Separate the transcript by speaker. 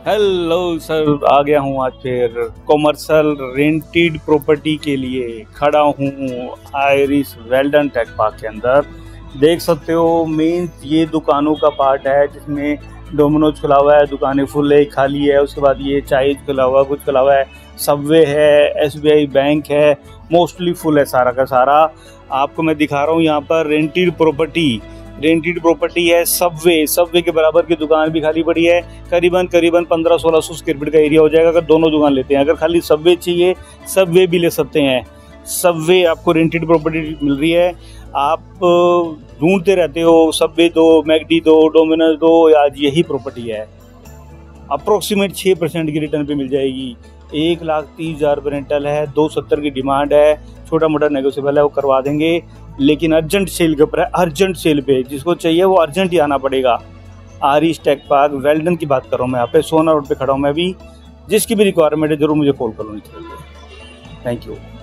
Speaker 1: Hello sir, आ गया हूँ आज फिर कॉमर्शियल रेंटेड प्रॉपर्टी के लिए खड़ा हूँ आयरिश वेल्डन टेक पार्क के अंदर। देख सकते हो मेन ये दुकानों का पार्ट है जिसमें डोमिनोज खुला हुआ है, दुकानें फुल है, खाली है। उसके बाद ये चाइज खुला हुआ, कुछ खुला हुआ है, सबवे है, SBI बैंक है, मोस्टली फुल है सारा का सारा। आपको मैं दिखा रहा हूँ यहाँ पर रेंटेड प्रॉपर्टी है। सबवे के बराबर की दुकान भी खाली पड़ी है। करीबन 1500-1600 स्क्वायर फीट का एरिया हो जाएगा अगर दोनों दुकान लेते हैं। अगर खाली सबवे चाहिए, सबवे भी ले सकते हैं। सबवे आपको रेंटेड प्रॉपर्टी मिल रही है। आप ढूंढते रहते हो सबवे दो, मैकडी दो, डोमिनोज दो, आज यही प्रॉपर्टी है। अप्रोक्सीमेट 6% की रिटर्न पे मिल जाएगी। 1,30,000 रेंटल है, 270 की डिमांड है। छोटा मोटा नेगोशिएबल है, वो करवा देंगे, लेकिन अर्जेंट सेल के ऊपर है। अर्जेंट सेल पे जिसको चाहिए वो अर्जेंट ही आना पड़ेगा। आयरिश टेक पार्क वेल्डन की बात कर रहा हूँ मैं, यहाँ पे सोना रोड पे खड़ा हूँ मैं भी। जिसकी भी रिक्वायरमेंट है जरूर मुझे कॉल करो। Thank you.